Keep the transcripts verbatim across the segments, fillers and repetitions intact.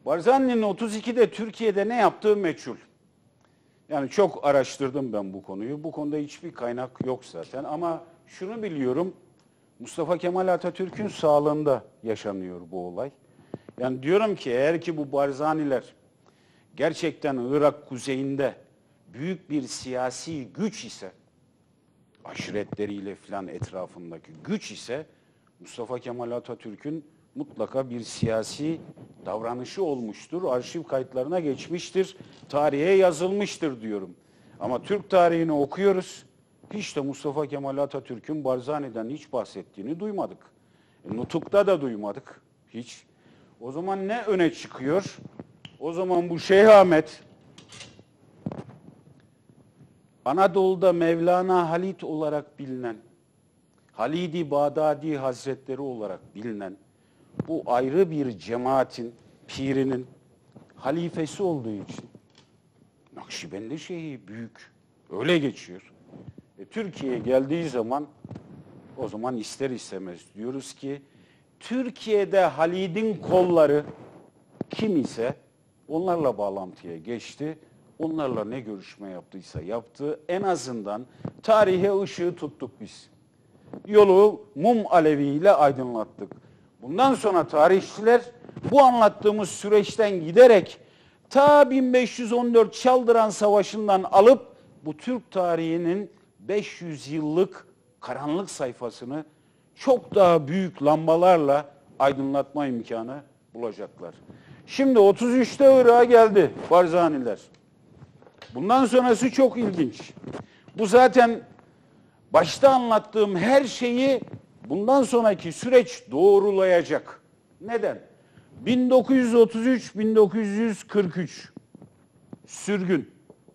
Barzani'nin otuz ikide Türkiye'de ne yaptığı meçhul. Yani çok araştırdım ben bu konuyu. Bu konuda hiçbir kaynak yok zaten. Ama şunu biliyorum, Mustafa Kemal Atatürk'ün sağlığında yaşanıyor bu olay. Yani diyorum ki eğer ki bu Barzaniler gerçekten Irak kuzeyinde büyük bir siyasi güç ise, aşiretleriyle filan etrafındaki güç ise, Mustafa Kemal Atatürk'ün mutlaka bir siyasi davranışı olmuştur. Arşiv kayıtlarına geçmiştir. Tarihe yazılmıştır diyorum. Ama Türk tarihini okuyoruz. Hiç de Mustafa Kemal Atatürk'ün Barzani'den hiç bahsettiğini duymadık. E, Nutuk'ta da duymadık. Hiç. O zaman ne öne çıkıyor? O zaman bu Şeyh Ahmet, Anadolu'da Mevlana Halit olarak bilinen, Halid-i Bağdadi Hazretleri olarak bilinen bu ayrı bir cemaatin, pirinin halifesi olduğu için Nakşibendi Şeyhi büyük, öyle geçiyor. E, Türkiye'ye geldiği zaman o zaman ister istemez diyoruz ki Türkiye'de Halid'in kolları kim ise onlarla bağlantıya geçti. Onlarla ne görüşme yaptıysa yaptı. En azından tarihe ışığı tuttuk biz. Yolu mum aleviyle aydınlattık. Bundan sonra tarihçiler bu anlattığımız süreçten giderek ta bin beş yüz on dört Çaldıran Savaşı'ndan alıp bu Türk tarihinin beş yüz yıllık karanlık sayfasını çok daha büyük lambalarla aydınlatma imkanı bulacaklar. Şimdi otuz üçte Irak'a geldi Barzaniler. Bundan sonrası çok ilginç. Bu zaten başta anlattığım her şeyi bundan sonraki süreç doğrulayacak. Neden? bin dokuz yüz otuz üç bin dokuz yüz kırk üç sürgün.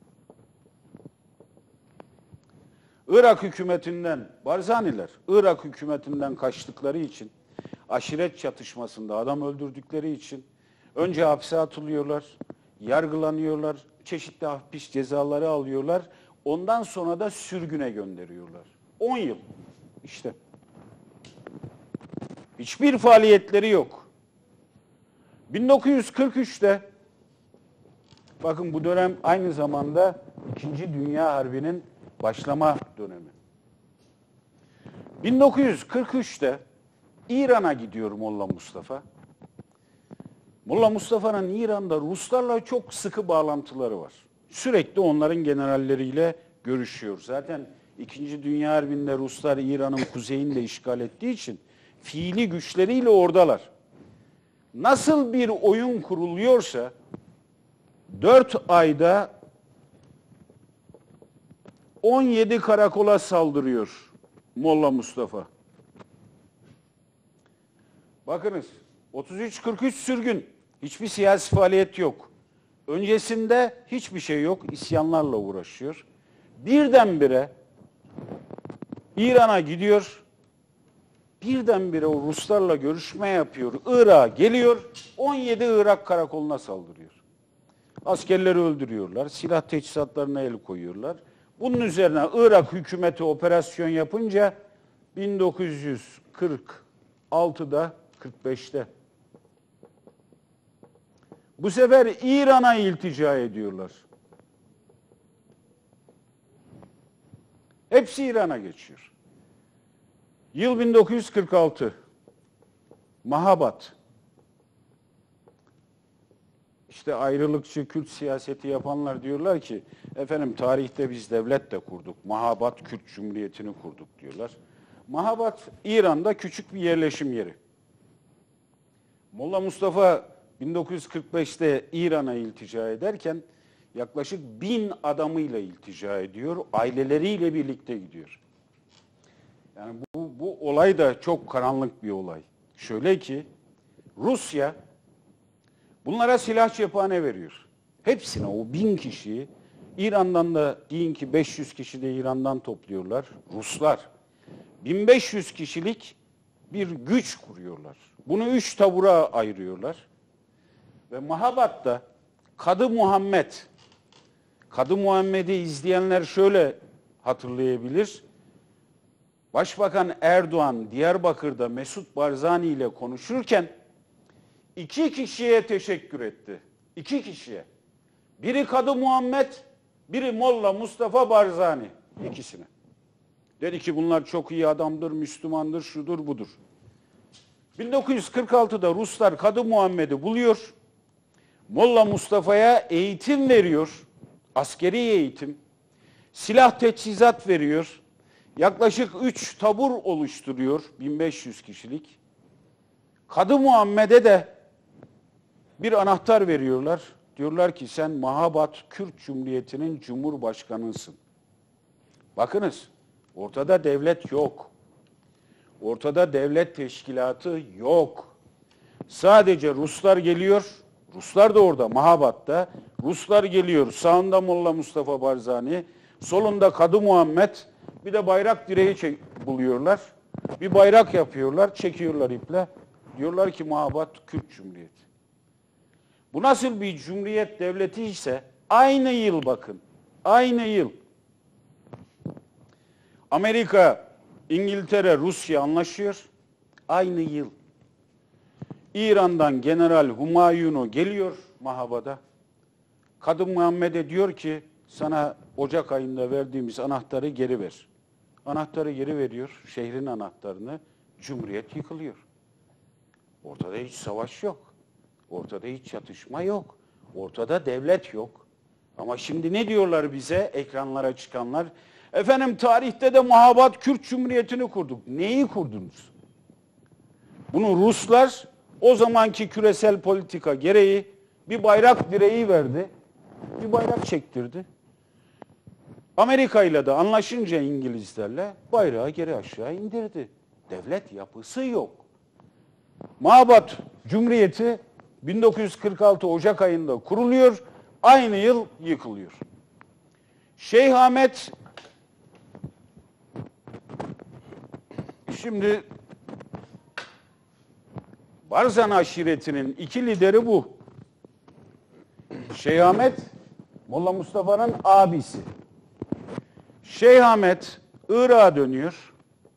Irak hükümetinden, Barzaniler, Irak hükümetinden kaçtıkları için, aşiret çatışmasında adam öldürdükleri için önce hapse atılıyorlar, yargılanıyorlar, çeşitli hapis cezaları alıyorlar. Ondan sonra da sürgüne gönderiyorlar. on yıl. İşte. Hiçbir faaliyetleri yok. bin dokuz yüz kırk üçte bakın bu dönem aynı zamanda İkinci Dünya Harbi'nin başlama dönemi. bin dokuz yüz kırk üçte İran'a gidiyor Molla Mustafa. Molla Mustafa'nın İran'da Ruslarla çok sıkı bağlantıları var. Sürekli onların generalleriyle görüşüyor. Zaten İkinci Dünya Harbi'nde Ruslar İran'ın kuzeyini de işgal ettiği için fiili güçleriyle oradalar. Nasıl bir oyun kuruluyorsa dört ayda on yedi karakola saldırıyor Molla Mustafa. Bakınız otuz üç kırk üç sürgün. Hiçbir siyasi faaliyet yok. Öncesinde hiçbir şey yok. İsyanlarla uğraşıyor. Birdenbire İran'a gidiyor. Birdenbire o Ruslarla görüşme yapıyor. Irak'a geliyor. on yedi Irak karakoluna saldırıyor. Askerleri öldürüyorlar. Silah teçhizatlarına el koyuyorlar. Bunun üzerine Irak hükümeti operasyon yapınca bin dokuz yüz kırk altıda kırk beşte bu sefer İran'a iltica ediyorlar. Hepsi İran'a geçiyor. Yıl bin dokuz yüz kırk altı. Mahabat. İşte ayrılıkçı Kürt siyaseti yapanlar diyorlar ki efendim tarihte biz devlet de kurduk. Mahabat Kürt Cumhuriyeti'ni kurduk diyorlar. Mahabat İran'da küçük bir yerleşim yeri. Molla Mustafa bin dokuz yüz kırk beşte İran'a iltica ederken yaklaşık bin adamıyla iltica ediyor. Aileleriyle birlikte gidiyor. Yani bu, bu olay da çok karanlık bir olay. Şöyle ki Rusya bunlara silah cephane veriyor. Hepsine o bin kişiyi İran'dan da deyin ki beş yüz kişi de İran'dan topluyorlar. Ruslar bin beş yüz kişilik bir güç kuruyorlar. Bunu üç tabura ayırıyorlar. Ve Mahabat'ta Kadı Muhammed, Kadı Muhammed'i izleyenler şöyle hatırlayabilir. Başbakan Erdoğan Diyarbakır'da Mesut Barzani ile konuşurken iki kişiye teşekkür etti. İki kişiye. Biri Kadı Muhammed, biri Molla Mustafa Barzani. İkisine. Dedi ki bunlar çok iyi adamdır, Müslümandır, şudur budur. bin dokuz yüz kırk altıda Ruslar Kadı Muhammed'i buluyor. Molla Mustafa'ya eğitim veriyor. Askeri eğitim. Silah teçhizat veriyor. Yaklaşık üç tabur oluşturuyor. bin beş yüz kişilik. Kadı Muhammed'e de bir anahtar veriyorlar. Diyorlar ki sen Mahabat Kürt Cumhuriyeti'nin cumhurbaşkanısın. Bakınız, ortada devlet yok. Ortada devlet teşkilatı yok. Sadece Ruslar geliyor. Ruslar da orada Mahabat'ta. Ruslar geliyor. Sağında Molla Mustafa Barzani, solunda Kadı Muhammed, bir de bayrak direği buluyorlar. Bir bayrak yapıyorlar, çekiyorlar iple. Diyorlar ki Mahabat Kürt Cumhuriyeti. Bu nasıl bir cumhuriyet devleti ise aynı yıl bakın. Aynı yıl. Amerika, İngiltere, Rusya anlaşıyor. Aynı yıl. İran'dan General Humayun'u geliyor Mahaba'da. Kadı Muhammed'e diyor ki sana Ocak ayında verdiğimiz anahtarı geri ver. Anahtarı geri veriyor, şehrin anahtarını. Cumhuriyet yıkılıyor. Ortada hiç savaş yok. Ortada hiç çatışma yok. Ortada devlet yok. Ama şimdi ne diyorlar bize ekranlara çıkanlar? Efendim tarihte de Mahabat Kürt Cumhuriyeti'ni kurduk. Neyi kurdunuz? Bunu Ruslar o zamanki küresel politika gereği bir bayrak direği verdi. Bir bayrak çektirdi. Amerika ile de anlaşınca İngilizlerle bayrağı geri aşağı indirdi. Devlet yapısı yok. Mahabat Cumhuriyeti bin dokuz yüz kırk altı Ocak ayında kuruluyor. Aynı yıl yıkılıyor. Şeyh Ahmet şimdi Barzan aşiretinin iki lideri bu. Şeyh Ahmet Molla Mustafa'nın abisi. Şeyh Ahmet Irak'a dönüyor.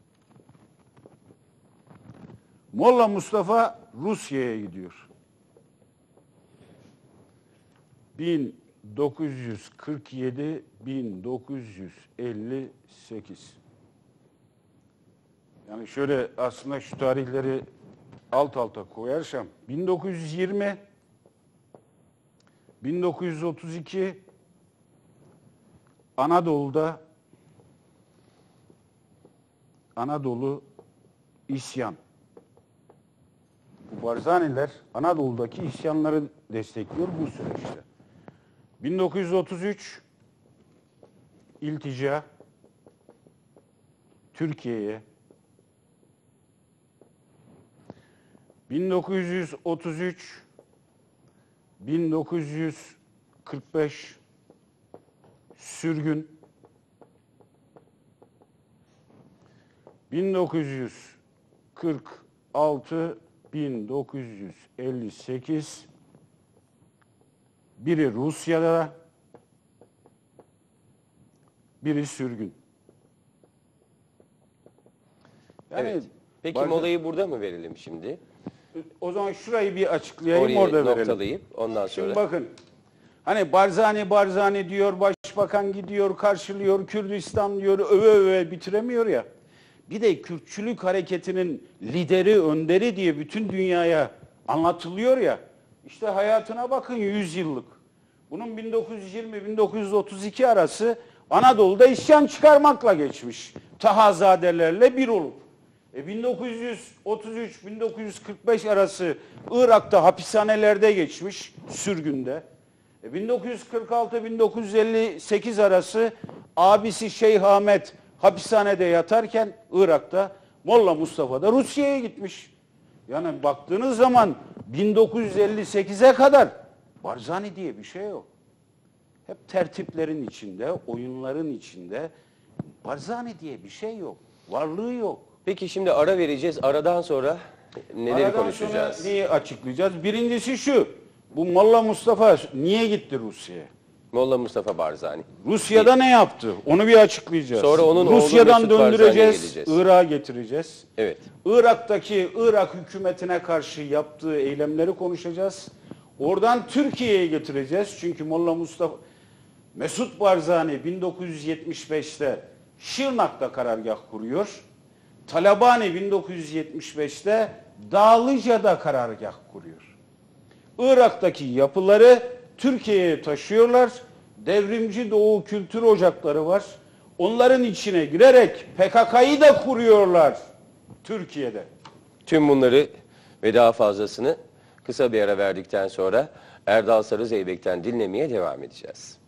Molla Mustafa Rusya'ya gidiyor. bin dokuz yüz kırk yedi - bin dokuz yüz elli sekiz. Yani şöyle aslında şu tarihleri alt alta koyarsam bin dokuz yüz yirmi, bin dokuz yüz otuz iki Anadolu'da Anadolu isyan. Bu Barzaniler Anadolu'daki isyanları destekliyor bu süreçte. bin dokuz yüz otuz üç iltica Türkiye'ye, bin dokuz yüz otuz üç - bin dokuz yüz kırk beş sürgün, bin dokuz yüz kırk altı - bin dokuz yüz elli sekiz biri Rusya'da, biri sürgün. Yani evet. Peki Barzan, molayı burada mı verelim şimdi? O zaman şurayı bir açıklayayım, orayı orada verelim. noktalayıp ondan sonra. Şimdi bakın. Hani Barzani Barzani diyor, başbakan gidiyor, karşılıyor, Kürdistan diyor, öve öve bitiremiyor ya. Bir de Kürtçülük hareketinin lideri, önderi diye bütün dünyaya anlatılıyor ya. İşte hayatına bakın yüz yıllık. Bunun bin dokuz yüz yirmi - bin dokuz yüz otuz iki arası Anadolu'da isyan çıkarmakla geçmiş. Tahazadelerle bir olup. E bin dokuz yüz otuz üç - bin dokuz yüz kırk beş arası Irak'ta hapishanelerde geçmiş, sürgünde. E bin dokuz yüz kırk altı - bin dokuz yüz elli sekiz arası abisi Şeyh Ahmet hapishanede yatarken Irak'ta, Molla Mustafa da Rusya'ya gitmiş. Yani baktığınız zaman bin dokuz yüz elli sekize kadar Barzani diye bir şey yok. Hep tertiplerin içinde, oyunların içinde Barzani diye bir şey yok. Varlığı yok. Peki şimdi ara vereceğiz. Aradan sonra neleri Aradan konuşacağız? Sonra neyi açıklayacağız? Birincisi şu. Bu Molla Mustafa niye gitti Rusya'ya? Molla Mustafa Barzani. Rusya'da ne yaptı? Onu bir açıklayacağız. Sonra onun oğlu Rusya'dan Mesut Barzani'ye döndüreceğiz, geleceğiz. Irak'a getireceğiz. Evet. Irak'taki Irak hükümetine karşı yaptığı eylemleri konuşacağız. Oradan Türkiye'ye getireceğiz. Çünkü Molla Mustafa Mesut Barzani bin dokuz yüz yetmiş beşte Şırnak'ta karargah kuruyor. Talabani bin dokuz yüz yetmiş beşte Dağlıca'da karargah kuruyor. Irak'taki yapıları Türkiye'ye taşıyorlar. Devrimci Doğu kültür ocakları var. Onların içine girerek P K K'yı da kuruyorlar Türkiye'de. Tüm bunları ve daha fazlasını kısa bir ara verdikten sonra Erdal Sarı Zeybek'ten dinlemeye devam edeceğiz.